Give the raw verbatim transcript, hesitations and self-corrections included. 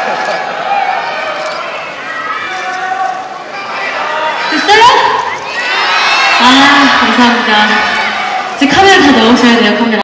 됐어요? 아, 감사합니다. 이제 카메라 다 넣으셔야 돼요, 카메라.